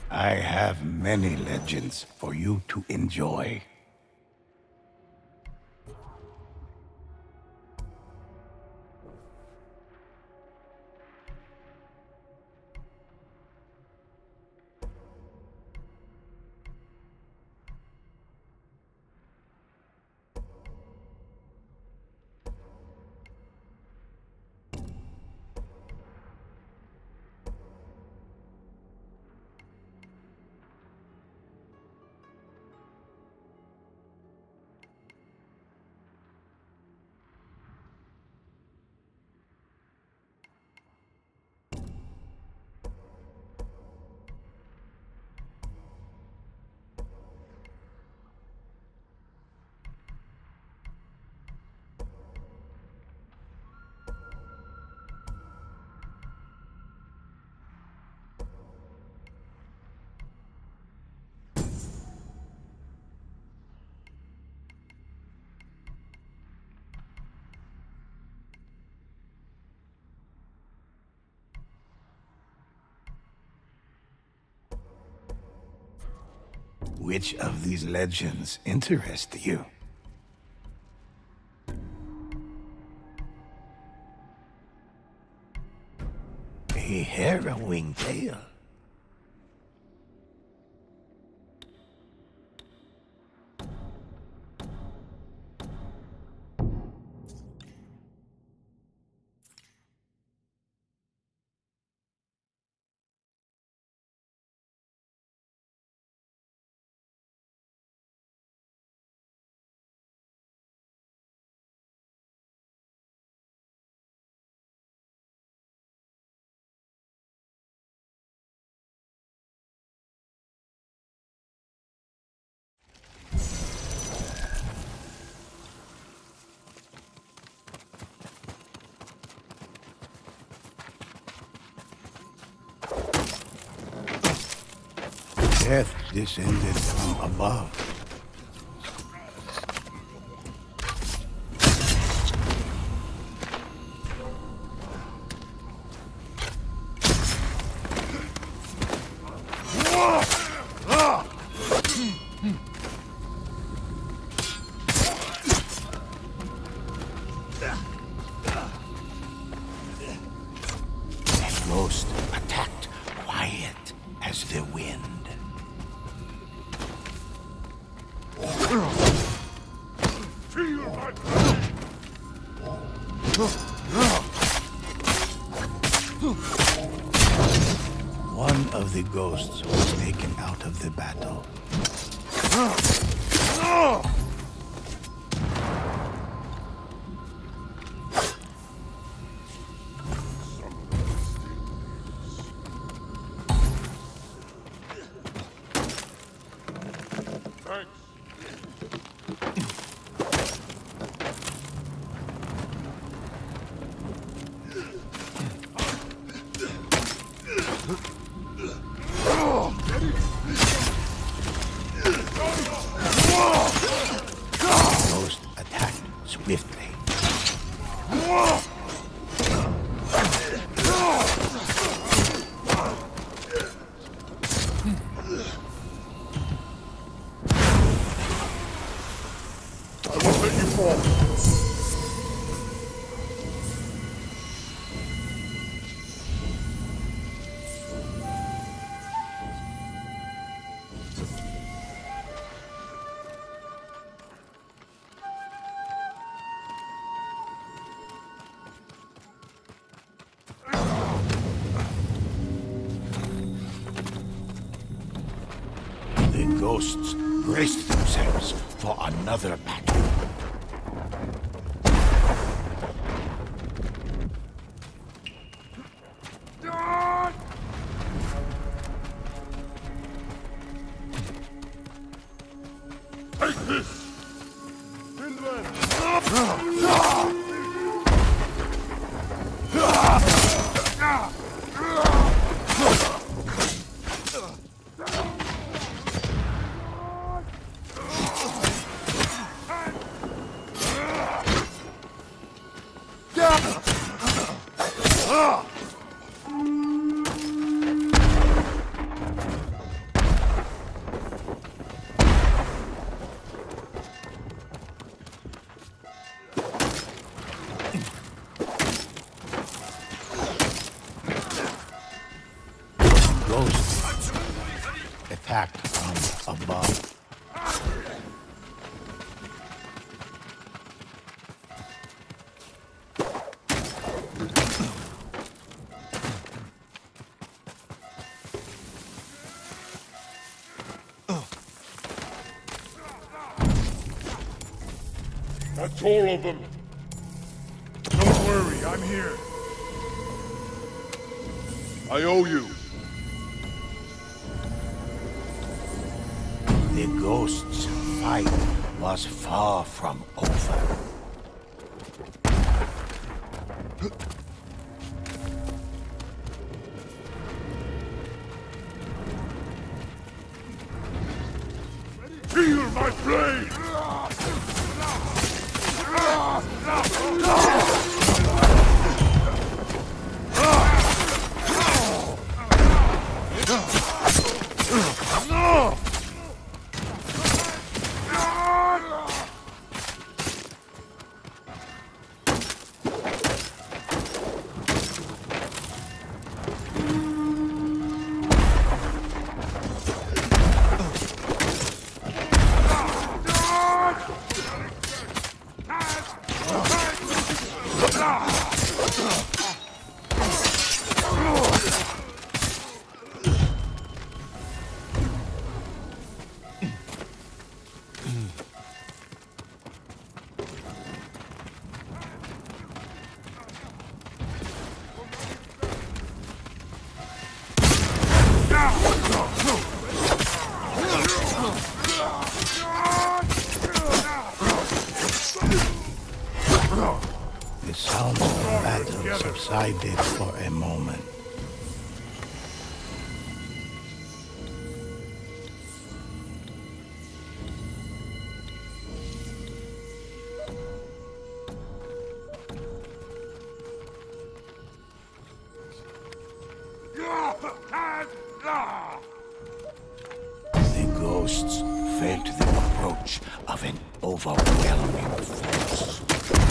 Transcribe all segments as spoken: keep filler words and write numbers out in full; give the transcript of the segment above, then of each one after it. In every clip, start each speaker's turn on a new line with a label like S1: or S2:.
S1: I have many legends for you to enjoy. Which of these legends interest you? A harrowing tale. Death descended from above. That ghost attacked quiet as the wind. One of the ghosts was taken out of the battle. Ghost attacked swiftly.
S2: I won't let you fall.
S1: The ghosts braced themselves for another battle.
S2: Take this!
S1: attacked from above.
S2: That's all of them. Don't worry, I'm here. I owe you.
S1: The ghost's fight was far from over.
S2: Feel my blade!
S1: The sounds of battle subsided for a moment. The ghosts felt the approach of an overwhelming force.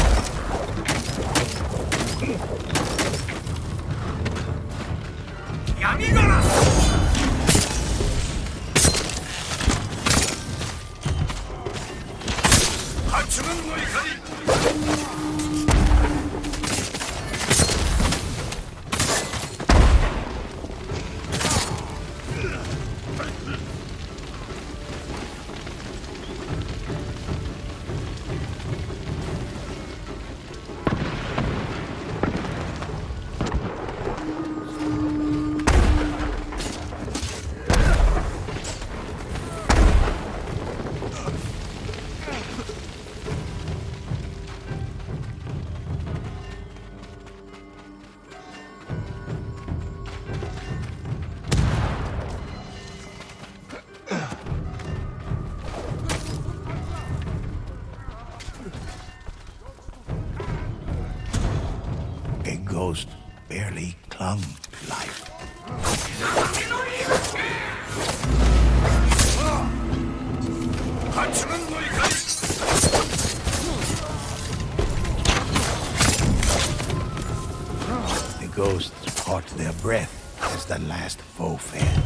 S1: A ghost barely clung to life. The ghosts caught their breath as the last foe fell.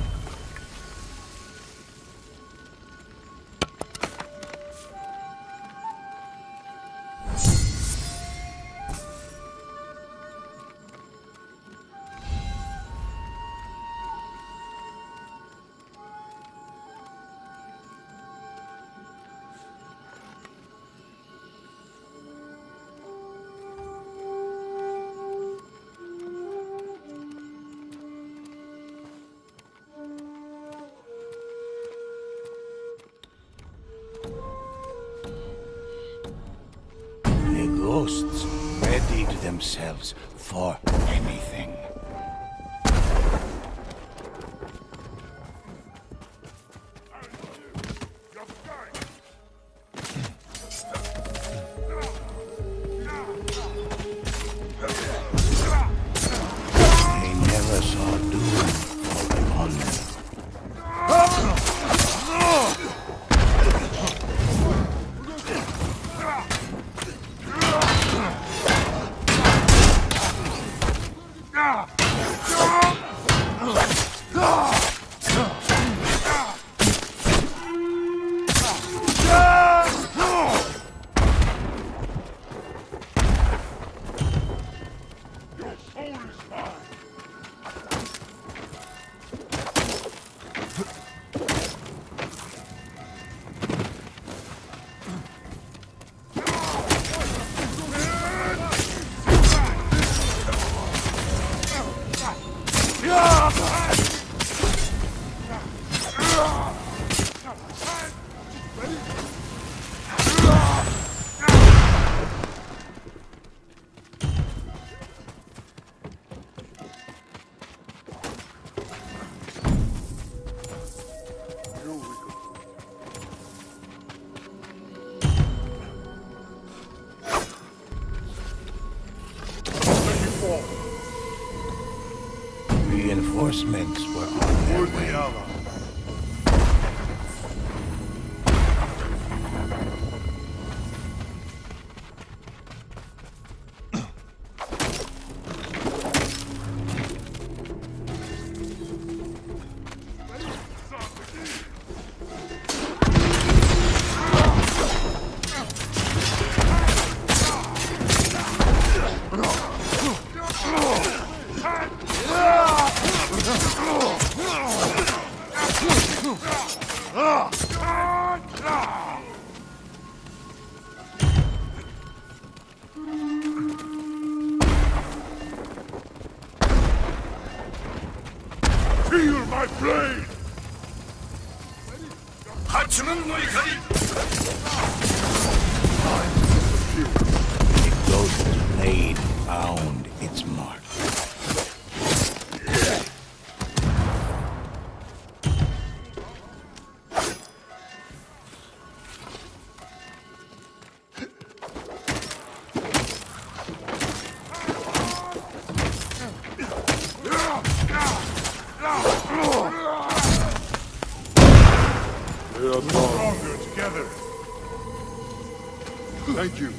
S1: Ghosts readied themselves for anything. They never saw doom fall upon them.
S2: Ah!
S1: reinforcements were on their
S2: Worthy
S1: way.
S2: ally. Feel my blade!
S1: The ghost blade found its mark.
S2: We are stronger together. Thank you.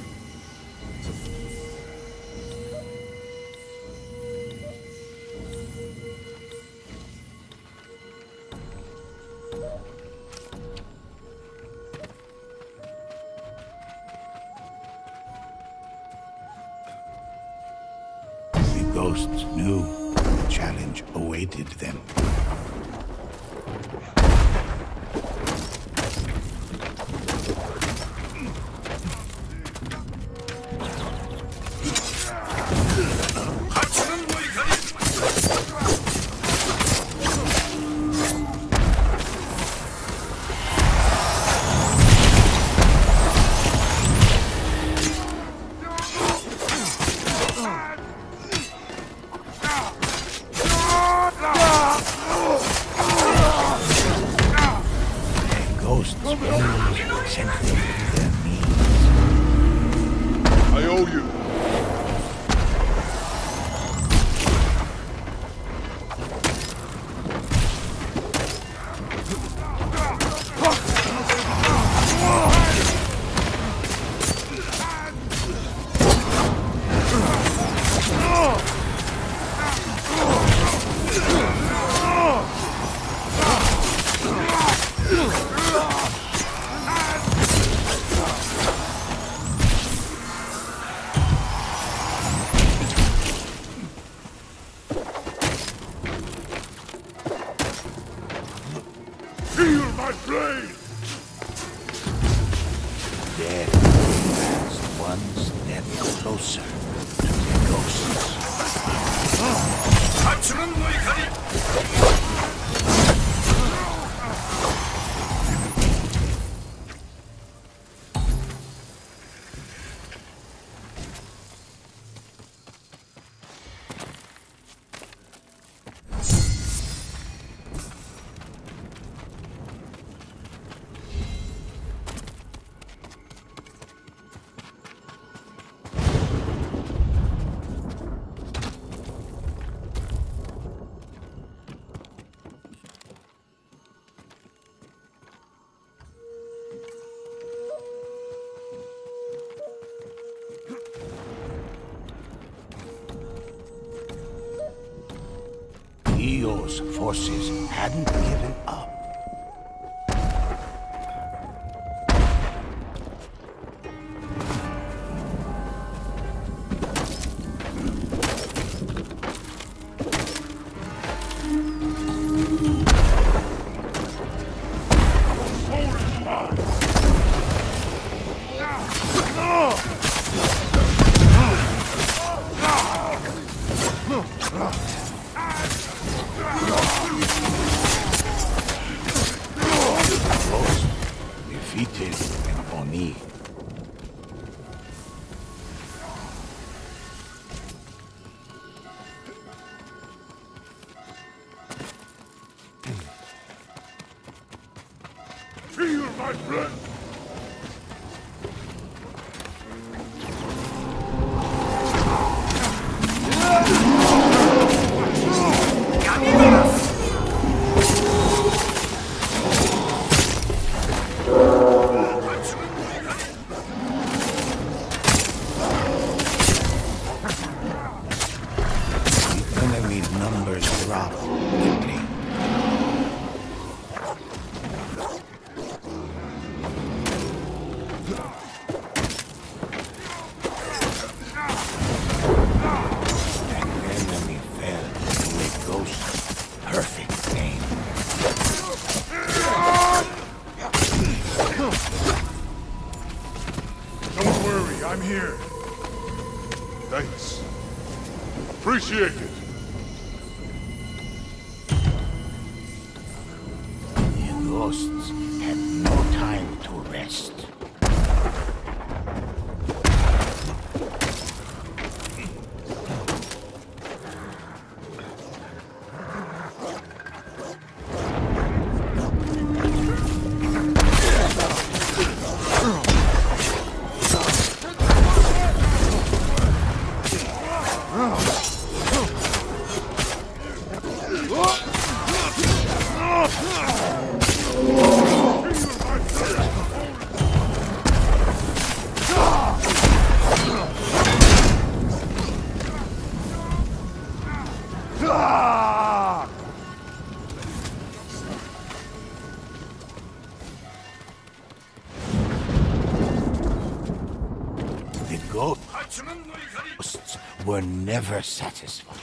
S1: The ghosts knew the challenge awaited them. Ghosts rose, sent them to their knees.
S2: I owe you. Feel my blade!
S1: Death advanced one step closer to the ghosts. Eo's forces hadn't given up. Ghost defeated an Oni.
S2: Feel my breath!
S3: ¡Amigos!
S2: here. Thanks. Appreciate it.
S1: The ghosts had no time to rest. The ghosts were never satisfied.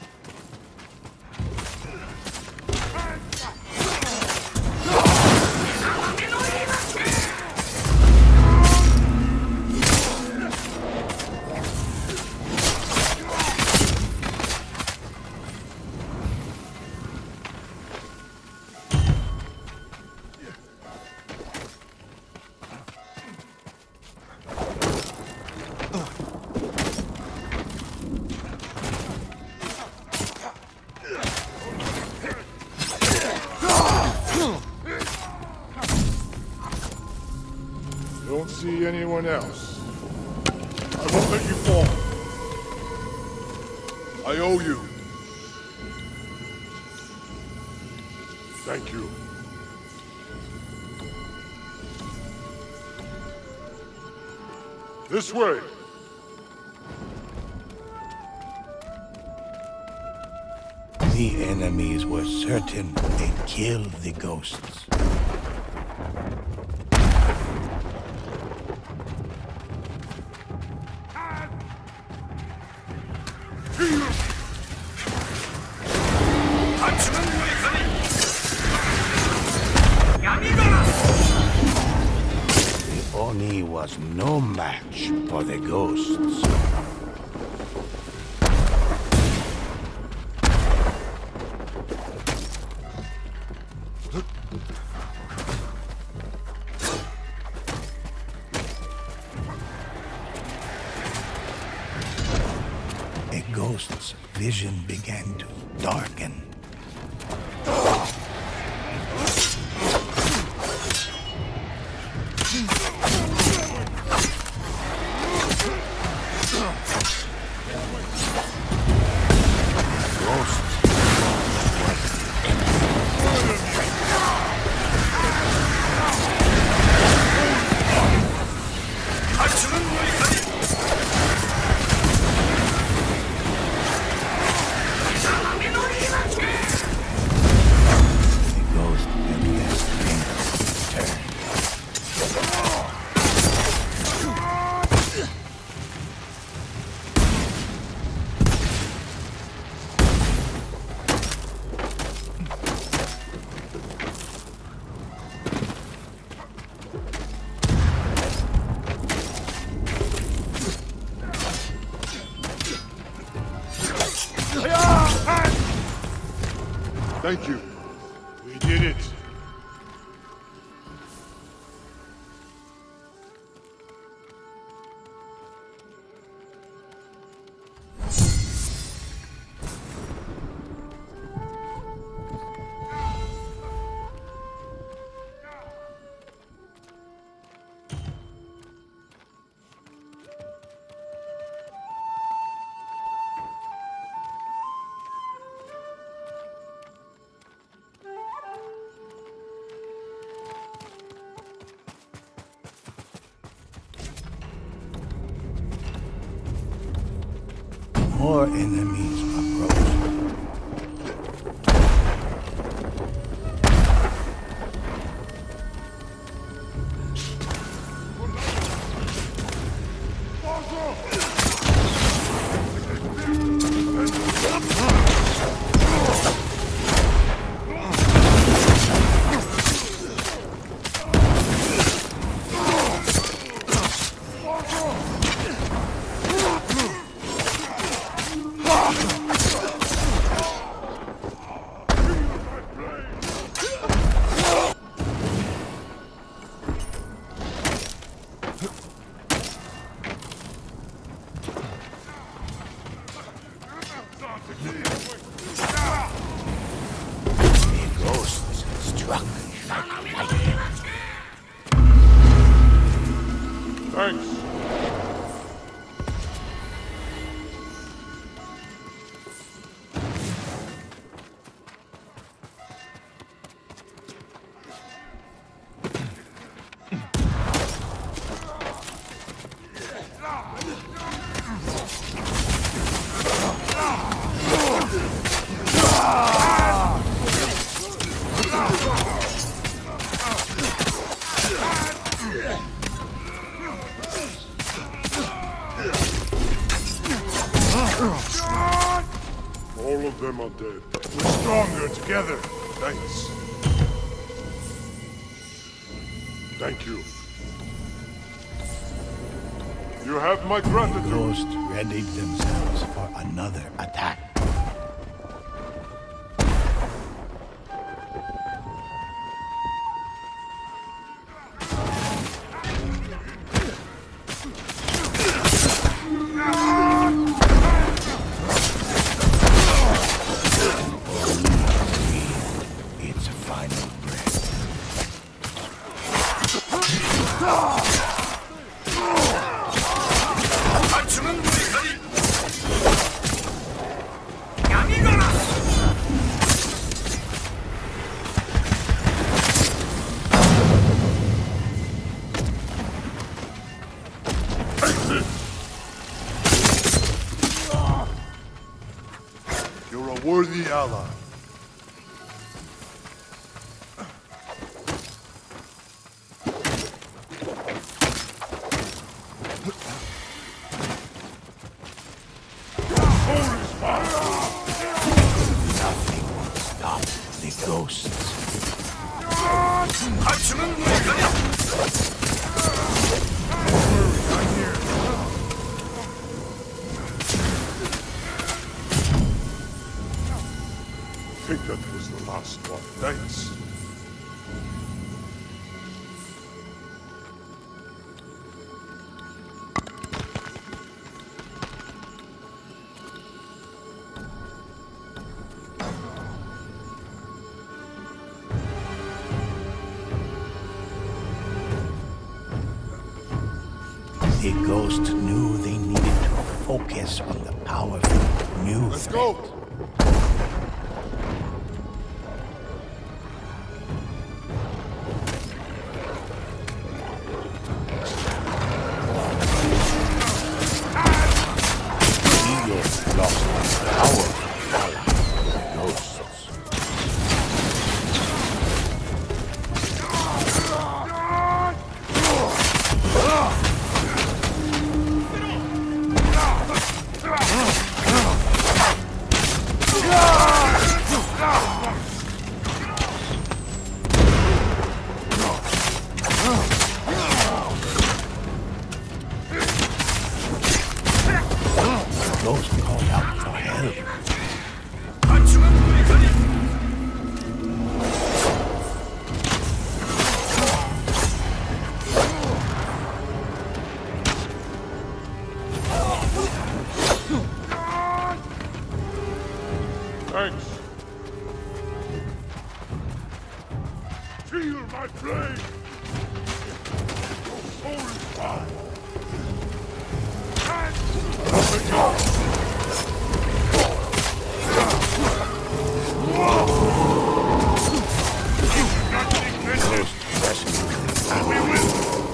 S2: Don't see anyone else. I won't let you fall. I owe you. Thank you. This way.
S1: The enemies were certain they'd kill the ghosts. The Oni was no match for the ghosts. A ghost's vision began to darken.
S2: Thank you. We did it.
S1: More enemies approached. struck like lightning.
S2: Thanks. All of them are dead. We're stronger together. Thanks. Thank you. You have my
S1: The
S2: gratitude.
S1: ghosts readied themselves for another attack. Its final breath.
S2: You're a worthy ally.
S1: Nothing will stop the ghosts.
S2: I'm here. I think that was the last one. Thanks.
S1: The ghost knew they needed to focus on the powerful new
S2: Let's
S1: threat.
S2: go.
S1: Eagles lost a powerful ally, the ghosts. The ghost called out for help.
S2: Thanks. Feel my flame. Your soul is mine.
S1: Ghost rescued and we win.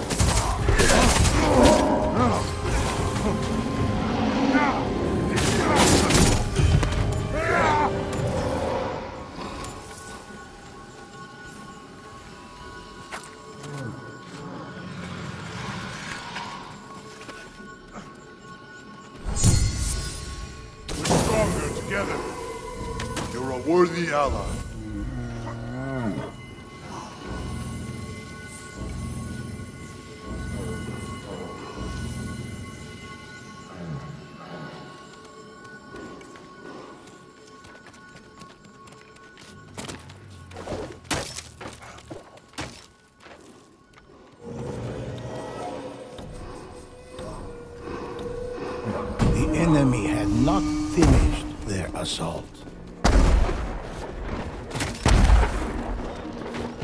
S2: We're stronger together. You're a worthy ally.
S1: The enemy had not finished their assault.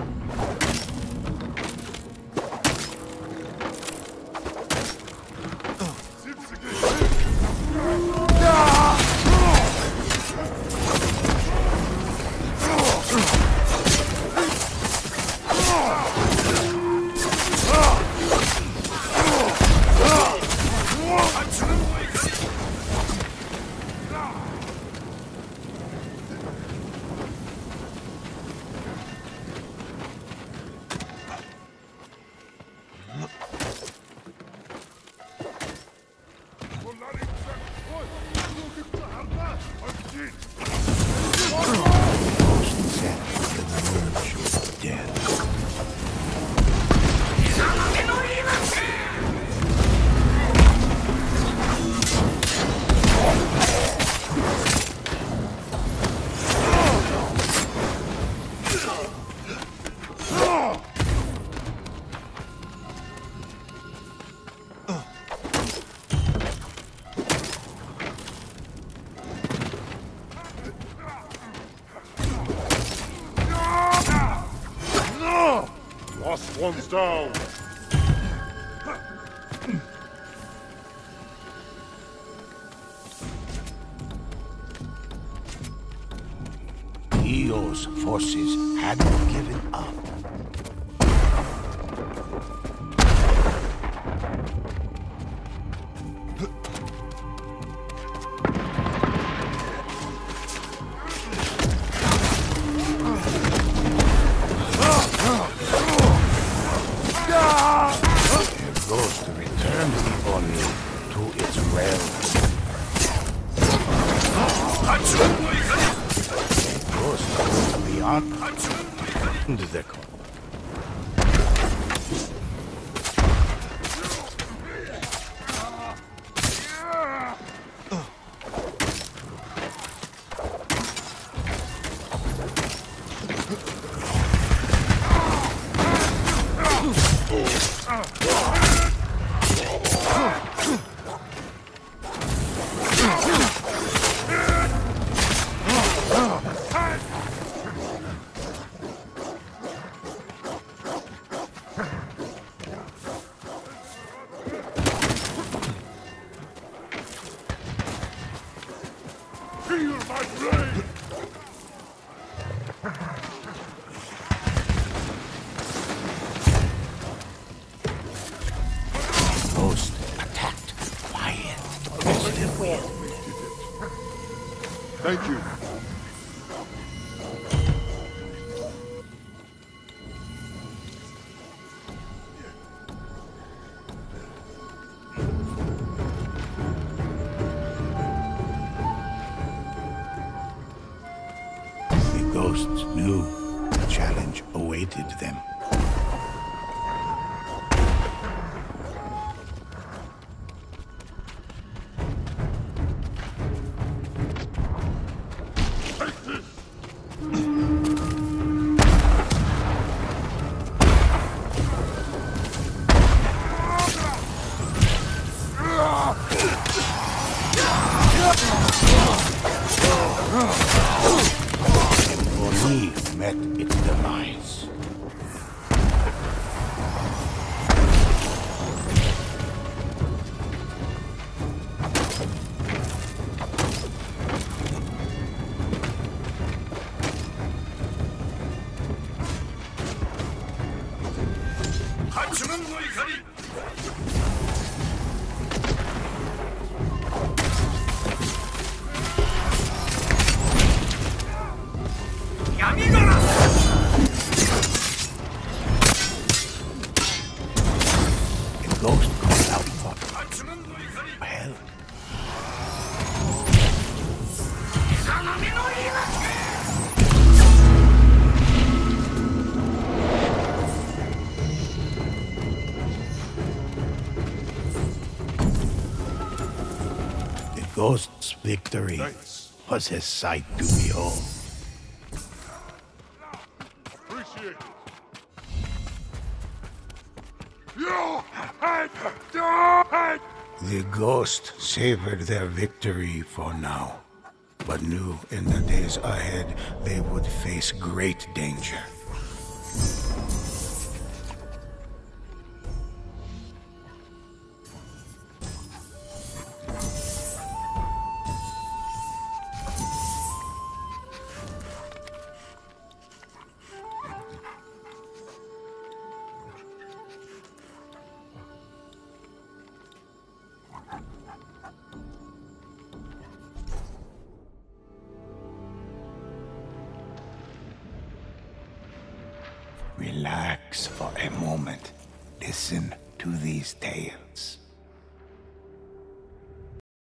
S2: Last one's down.
S1: Eo's forces hadn't given up. The ghost returned the Oni to its realm. Ghost beyond the call.
S2: Feel my blade!
S1: Ghost attacked quiet as the wind.
S2: Thank you.
S1: The ghosts knew the challenge awaited them. Oni met its demise. The ghost called out for help. The ghost's victory
S2: Thanks.
S1: was a sight to behold.
S2: Appreciate it. Your head! Your head!
S1: The ghost savored their victory for now, but knew in the days ahead they would face great danger. Relax for a moment. Listen to these tales.